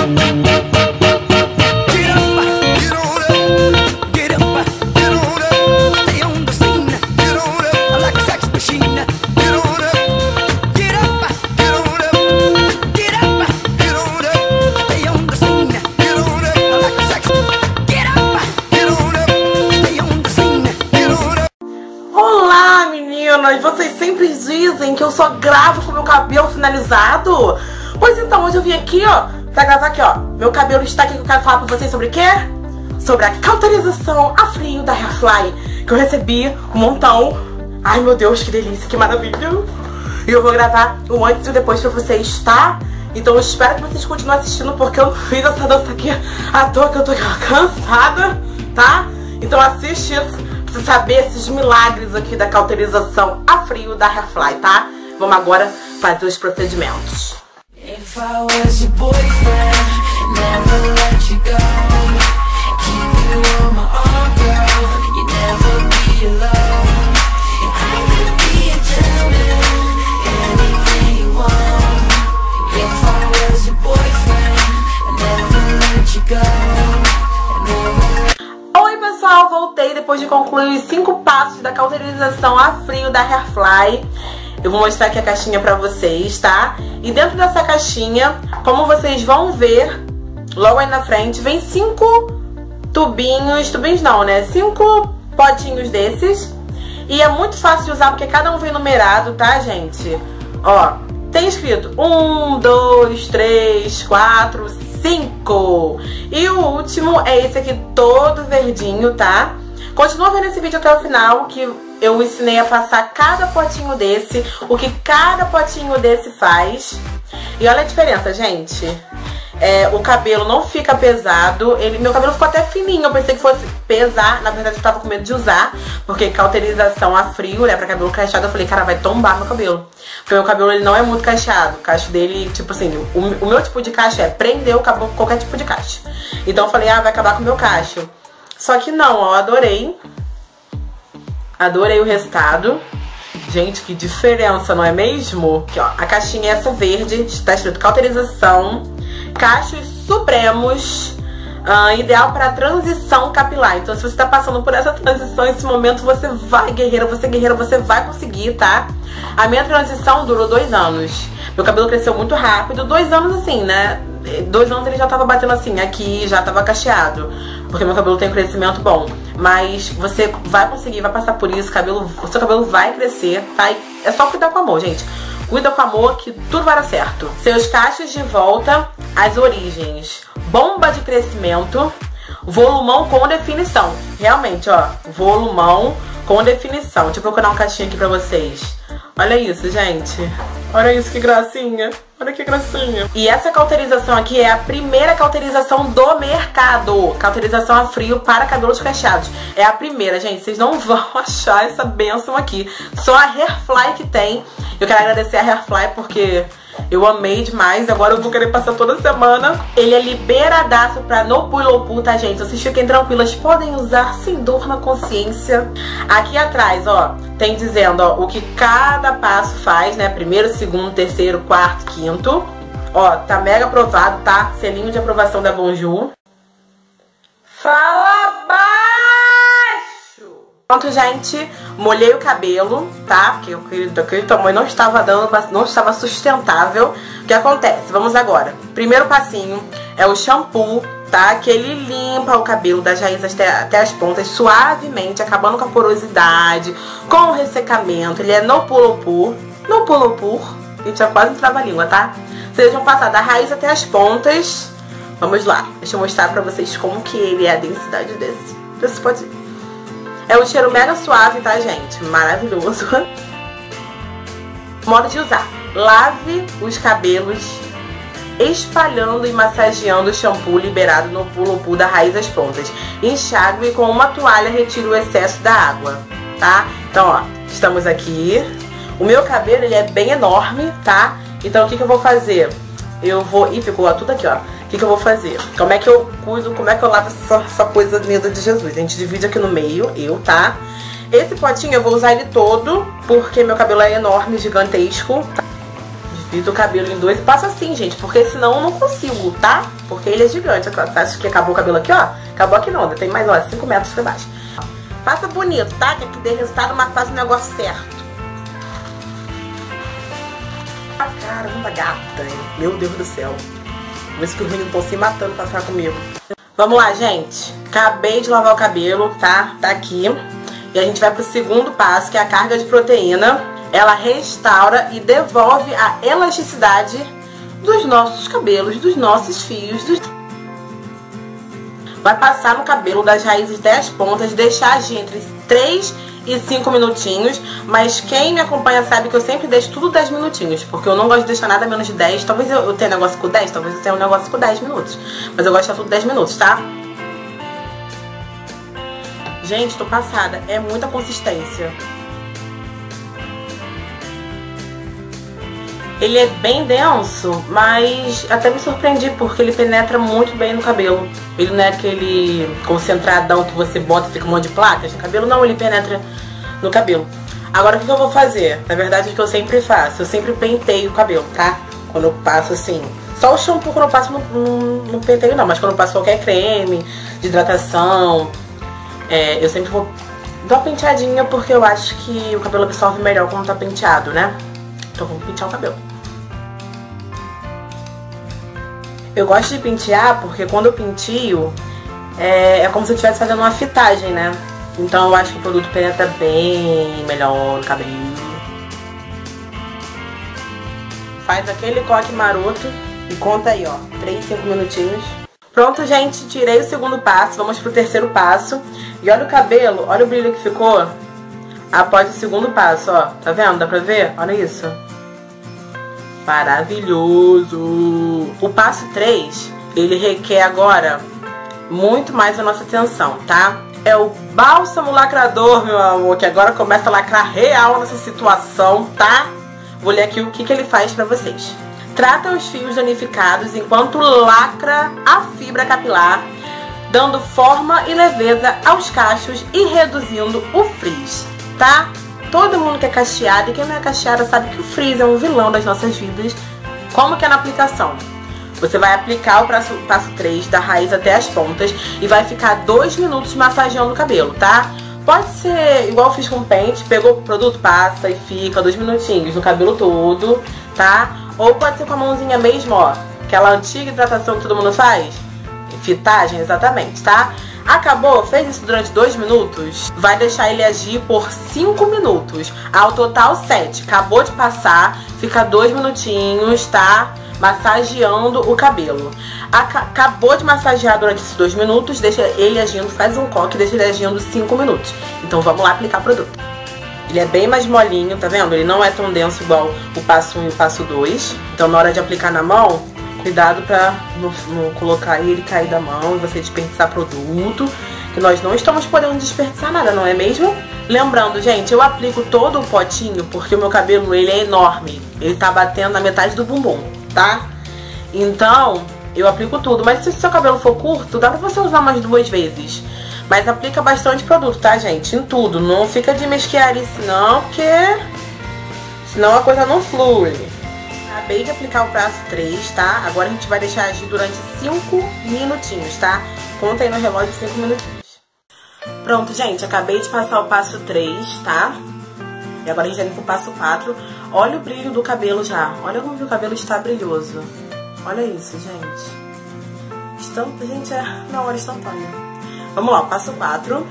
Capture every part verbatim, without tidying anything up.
Vocês sempre dizem que eu só gravo com meu cabelo finalizado. Pois então, hoje eu vim aqui, ó, pra gravar aqui, ó. Meu cabelo está aqui, que eu quero falar pra vocês sobre o quê? Sobre a cauterização a frio da Hairfly, que eu recebi um montão. Ai, meu Deus, que delícia, que maravilha. E eu vou gravar o antes e o depois pra vocês, tá? Então eu espero que vocês continuem assistindo, porque eu não fiz essa dança aqui à toa, que eu tô cansada, tá? Então assiste isso pra você saber esses milagres aqui da cauterização a frio da Hairfly, tá? Vamos agora fazer os procedimentos. If I was your boyfriend, never let you go. Keep you on my arm, girl. You never be alone. I could be a gentleman, anything you want. If I was your boyfriend, never let you go. Never... Oi pessoal, voltei depois de concluir os cinco passos da cauterização a frio da Hairfly. Eu vou mostrar aqui a caixinha pra vocês, tá? E dentro dessa caixinha, como vocês vão ver, logo aí na frente, vem cinco tubinhos, tubinhos não, né? Cinco potinhos desses. E é muito fácil de usar, porque cada um vem numerado, tá, gente? Ó, tem escrito um, dois, três, quatro, cinco. E o último é esse aqui, todo verdinho, tá? Continua vendo esse vídeo até o final, que eu ensinei a passar cada potinho desse, o que cada potinho desse faz. E olha a diferença, gente. É, o cabelo não fica pesado. Ele, meu cabelo ficou até fininho. Eu pensei que fosse pesar. Na verdade, eu tava com medo de usar, porque cauterização a frio, né, pra cabelo cacheado. Eu falei, cara, vai tombar meu cabelo. Porque meu cabelo, ele não é muito cacheado. O cacho dele, tipo assim, o, o meu tipo de cacho é prender o cabelo com qualquer tipo de cacho. Então eu falei, ah, vai acabar com o meu cacho. Só que não, ó, adorei. Adorei o resultado. Gente, que diferença, não é mesmo? Aqui, ó, a caixinha é essa verde, está escrito cauterização, cachos supremos, uh, ideal para transição capilar. Então, se você tá passando por essa transição, esse momento, você vai, guerreira, você guerreira, você vai conseguir, tá? A minha transição durou dois anos. Meu cabelo cresceu muito rápido, dois anos assim, né? Dois anos ele já tava batendo assim, aqui já tava cacheado, porque meu cabelo tem um crescimento bom. Mas você vai conseguir, vai passar por isso, cabelo, o seu cabelo vai crescer, tá? E é só cuidar com amor, gente. Cuida com amor que tudo vai dar certo. Seus cachos de volta às origens. Bomba de crescimento. Volumão com definição. Realmente, ó, volumão com definição. Deixa eu procurar um cachinho aqui pra vocês. Olha isso, gente. Olha isso, que gracinha. Olha que gracinha. E essa cauterização aqui é a primeira cauterização do mercado. Cauterização a frio para cabelos cacheados. É a primeira, gente. Vocês não vão achar essa bênção aqui. Só a Hairfly que tem. Eu quero agradecer a Hairfly porque eu amei demais. Agora eu vou querer passar toda semana. Ele é liberadaço pra no pull ou pull, tá, gente? Vocês fiquem tranquilas. Podem usar sem dor na consciência. Aqui atrás, ó, tem dizendo, ó, o que cada passo faz, né? Primeiro, segundo, terceiro, quarto, quinto. Ó, tá mega aprovado, tá? Selinho de aprovação da Bonjour. Fala baixo! Pronto, gente. Molhei o cabelo, tá? Porque aquele tamanho não estava dando, não estava sustentável. O que acontece? Vamos agora. Primeiro passinho é o shampoo, tá? Que ele limpa o cabelo das raízes até, até as pontas suavemente, acabando com a porosidade, com o ressecamento. Ele é no pull pull, no pull pull. A gente já quase entrava a língua, tá? Vocês vão passar da raiz até as pontas. Vamos lá. Deixa eu mostrar pra vocês como que ele é, a densidade desse. Você pode... É um cheiro mega suave, tá, gente? Maravilhoso. Modo de usar. Lave os cabelos espalhando e massageando o shampoo liberado no pull pull da raiz às pontas. Enxague e com uma toalha retire o excesso da água, tá? Então, ó, estamos aqui. O meu cabelo, ele é bem enorme, tá? Então, o que que eu vou fazer? Eu vou... Ih, ficou tudo aqui, ó. O que que eu vou fazer? Como é que eu cuido, como é que eu lavo essa, essa coisa linda de Jesus? A gente divide aqui no meio, eu, tá? Esse potinho eu vou usar ele todo, porque meu cabelo é enorme, gigantesco. Divido o cabelo em dois e passo assim, gente, porque senão eu não consigo, tá? Porque ele é gigante. Você acha que acabou o cabelo aqui, ó? Acabou aqui não, ainda tem mais, ó, cinco metros pra baixo. Passa bonito, tá? Que aqui dê resultado, mas faz o negócio certo. Ah, caramba, gata, hein? Meu Deus do céu. Vê se os meninos estão se matando pra ficar comigo. Vamos lá, gente. Acabei de lavar o cabelo, tá? Tá aqui. E a gente vai pro segundo passo, que é a carga de proteína. Ela restaura e devolve a elasticidade dos nossos cabelos, dos nossos fios. Dos... Vai passar no cabelo das raízes até as pontas, deixar agir entre três e cinco minutinhos. Mas quem me acompanha sabe que eu sempre deixo tudo dez minutinhos, porque eu não gosto de deixar nada menos de dez. Talvez eu, eu tenha negócio com dez, talvez eu tenha um negócio com dez minutos. Mas eu gosto de deixar tudo dez minutos, tá? Gente, tô passada. É muita consistência. Ele é bem denso, mas até me surpreendi porque ele penetra muito bem no cabelo. Ele não é aquele concentradão que você bota e fica um monte de placas no cabelo. Não, ele penetra no cabelo. Agora, o que eu vou fazer? Na verdade, é o que eu sempre faço. Eu sempre penteio o cabelo, tá? Quando eu passo assim... Só o shampoo quando eu passo no, no, no penteio não, mas quando eu passo qualquer creme de hidratação, é, eu sempre vou dar uma penteadinha porque eu acho que o cabelo absorve melhor quando tá penteado, né? Então vamos pentear o cabelo. Eu gosto de pentear porque quando eu penteo, é, é como se eu estivesse fazendo uma fitagem, né? Então eu acho que o produto penetra bem melhor no cabelo. Faz aquele coque maroto e conta aí, ó, três, cinco minutinhos. Pronto, gente, tirei o segundo passo, vamos pro terceiro passo. E olha o cabelo, olha o brilho que ficou após o segundo passo, ó. Tá vendo? Dá pra ver? Olha isso. Maravilhoso! O passo três, ele requer agora muito mais a nossa atenção, tá? É o bálsamo lacrador, meu amor, que agora começa a lacrar real nessa situação, tá? Vou ler aqui o que, que ele faz pra vocês. Trata os fios danificados enquanto lacra a fibra capilar, dando forma e leveza aos cachos e reduzindo o frizz, tá? Todo mundo que é cacheado e quem não é cacheada sabe que o frizz é um vilão das nossas vidas. Como que é na aplicação? Você vai aplicar o passo, passo três da raiz até as pontas e vai ficar dois minutos massageando o cabelo, tá? Pode ser igual eu fiz com pente, pegou o produto, passa e fica dois minutinhos no cabelo todo, tá? Ou pode ser com a mãozinha mesmo, ó, aquela antiga hidratação que todo mundo faz. Fitagem, exatamente, tá? Acabou, fez isso durante dois minutos, vai deixar ele agir por cinco minutos. Ao total, sete. Acabou de passar, fica dois minutinhos, tá? Massageando o cabelo. Aca acabou de massagear durante esses dois minutos, deixa ele agindo, faz um coque, deixa ele agindo cinco minutos. Então vamos lá aplicar o produto. Ele é bem mais molinho, tá vendo? Ele não é tão denso igual o passo um e o passo dois. Então na hora de aplicar na mão, cuidado pra não, não colocar ele cair da mão e você desperdiçar produto, que nós não estamos podendo desperdiçar nada, não é mesmo? Lembrando, gente, eu aplico todo o potinho porque o meu cabelo, ele é enorme. Ele tá batendo na metade do bumbum, tá? Então, eu aplico tudo. Mas se o seu cabelo for curto, dá pra você usar umas duas vezes. Mas aplica bastante produto, tá, gente? Em tudo. Não fica de mesquiarice, não, porque senão a coisa não flui. Acabei de aplicar o passo três, tá? Agora a gente vai deixar agir durante cinco minutinhos, tá? Conta aí no relógio cinco minutinhos. Pronto, gente. Acabei de passar o passo três, tá? E agora a gente vai pro passo quatro. Olha o brilho do cabelo já. Olha como que o cabelo está brilhoso. Olha isso, gente. Estampa, gente, é na hora instantânea. Vamos lá, passo quatro.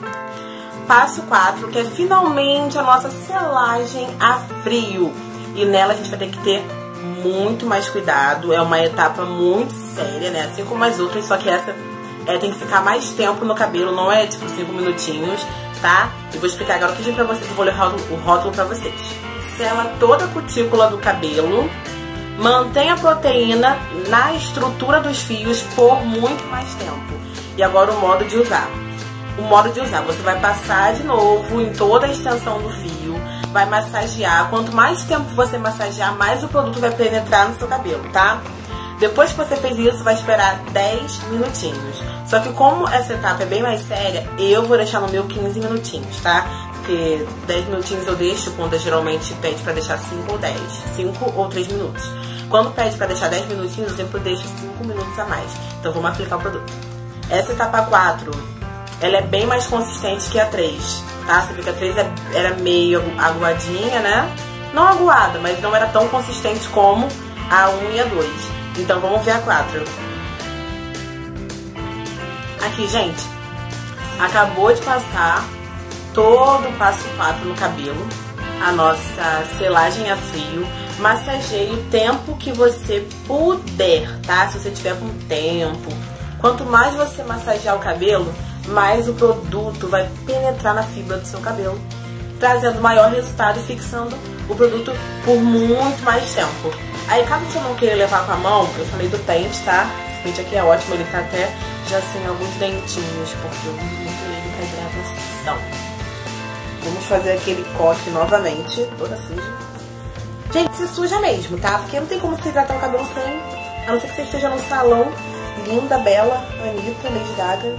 Passo quatro, que é finalmente a nossa selagem a frio. E nela a gente vai ter que ter muito mais cuidado. É uma etapa muito séria, né? Assim como as outras, só que essa é, tem que ficar mais tempo no cabelo. Não é tipo cinco minutinhos, tá? Eu vou explicar agora o que é pra vocês. Eu vou ler o rótulo, o rótulo pra vocês. Sela toda a cutícula do cabelo. Mantém a proteína na estrutura dos fios por muito mais tempo. E agora o modo de usar. O modo de usar, você vai passar de novo em toda a extensão do fio, vai massagear. Quanto mais tempo você massagear, mais o produto vai penetrar no seu cabelo, tá? Depois que você fez isso, vai esperar dez minutinhos. Só que como essa etapa é bem mais séria, eu vou deixar no meu quinze minutinhos, tá? porque dez minutinhos eu deixo quando geralmente pede pra deixar cinco ou dez. cinco ou três minutos. Quando pede pra deixar dez minutinhos, eu sempre deixo cinco minutos a mais. Então vamos aplicar o produto. Essa etapa quatro, ela é bem mais consistente que a três, tá? Você viu que a três era meio aguadinha, né? Não aguada, mas não era tão consistente como a um e a dois. Então vamos ver a quatro. Aqui, gente, acabou de passar todo o passo quatro no cabelo. A nossa selagem a frio. Massageie o tempo que você puder, tá? Se você tiver com tempo. Quanto mais você massagear o cabelo, mais o produto vai penetrar na fibra do seu cabelo, trazendo maior resultado e fixando o produto por muito mais tempo. Aí, caso você não queira levar com a mão, eu falei do pente, tá? Esse pente aqui é ótimo, ele tá até já sem alguns dentinhos, porque eu uso muito ele pra hidratação. Vamos fazer aquele coque novamente, toda suja. Gente, se suja mesmo, tá? Porque não tem como se hidratar o cabelo sem, a não ser que você esteja num salão, linda, bela, Anitta, Lady Gaga.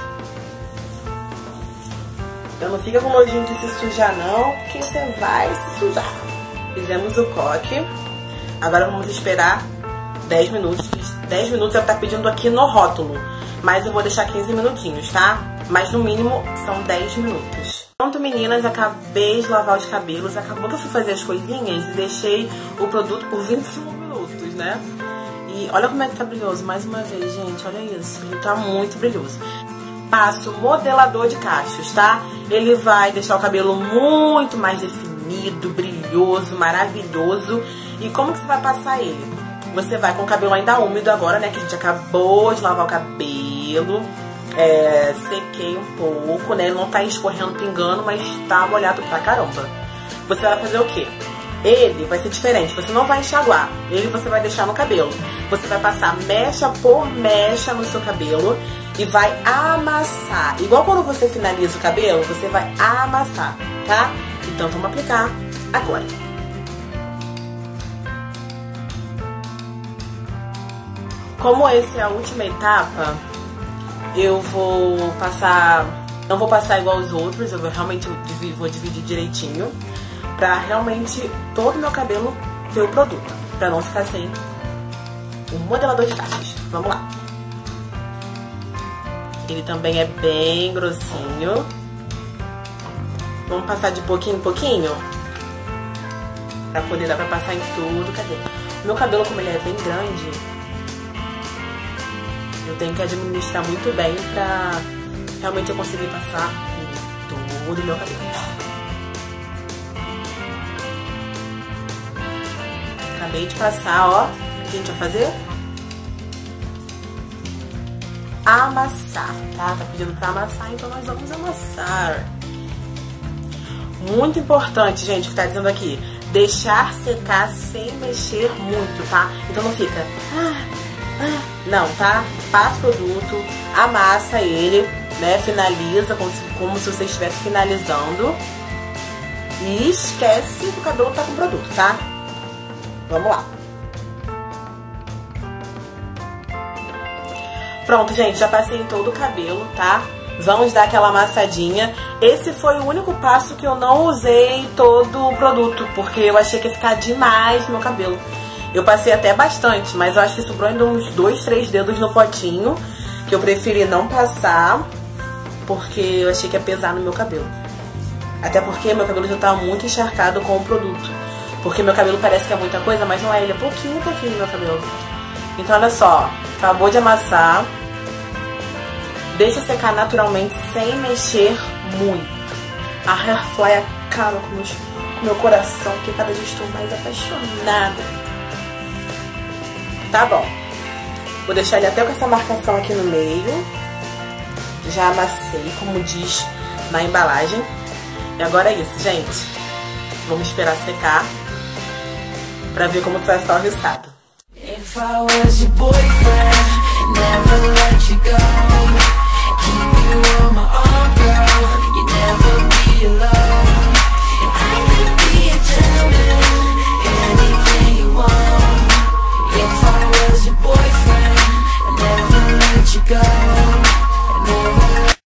Então não fica com nojinho de se sujar não, porque você vai se sujar. Fizemos o coque. Agora vamos esperar dez minutos. dez minutos é o que tá pedindo aqui no rótulo. Mas eu vou deixar quinze minutinhos, tá? Mas no mínimo são dez minutos. Pronto, meninas, acabei de lavar os cabelos. Acabou que eu fui fazer as coisinhas e deixei o produto por vinte e cinco minutos, né? E olha como é que tá brilhoso. Mais uma vez, gente, olha isso. Ele tá muito brilhoso. Passo modelador de cachos, tá? Ele vai deixar o cabelo muito mais definido, brilhoso, maravilhoso. E como que você vai passar ele? Você vai com o cabelo ainda úmido agora, né? Que a gente acabou de lavar o cabelo. É, sequei um pouco, né? Ele não tá escorrendo, pingando, mas tá molhado pra caramba. Você vai fazer o quê? Ele vai ser diferente, você não vai enxaguar. Ele você vai deixar no cabelo. Você vai passar mecha por mecha no seu cabelo e vai amassar. Igual quando você finaliza o cabelo, você vai amassar, tá? Então vamos aplicar agora. Como essa é a última etapa, eu vou passar... Não vou passar igual os outros, eu vou realmente vou dividir direitinho, pra realmente todo o meu cabelo ter o produto, pra não ficar sem um modelador de cachos. Vamos lá. Ele também é bem grossinho. Vamos passar de pouquinho em pouquinho, pra poder dar pra passar em todo o cabelo. O meu cabelo, como ele é bem grande, eu tenho que administrar muito bem pra realmente eu conseguir passar em todo o meu cabelo. Acabei de passar, ó. O que a gente vai fazer? Amassar, tá? Tá pedindo pra amassar, então nós vamos amassar. Muito importante, gente, o que tá dizendo aqui. Deixar secar sem mexer muito, tá? Então não fica... Ah, ah, não, tá? Passa o produto, amassa ele, né? Finaliza como se, como se você estivesse finalizando. E esquece que o cabelo tá com produto, tá? Vamos lá. Pronto, gente, já passei em todo o cabelo, tá? Vamos dar aquela amassadinha. Esse foi o único passo que eu não usei todo o produto, porque eu achei que ia ficar demais no meu cabelo. Eu passei até bastante, mas eu acho que sobrou ainda uns dois, três dedos no potinho, que eu preferi não passar, porque eu achei que ia pesar no meu cabelo. Até porque meu cabelo já tá muito encharcado com o produto. Porque meu cabelo parece que é muita coisa, mas não é, ele é pouquinho, pouquinho no meu cabelo. Então olha só, acabou de amassar. Deixa secar naturalmente, sem mexer muito. A Hairfly acaba com o meu coração, porque cada dia estou mais apaixonada. Tá bom. Vou deixar ele até com essa marcação aqui no meio. Já amassei, como diz na embalagem. E agora é isso, gente. Vamos esperar secar pra ver como vai ficar o resultado. If I was your boyfriend, never let you go, keep you on my arm, girl.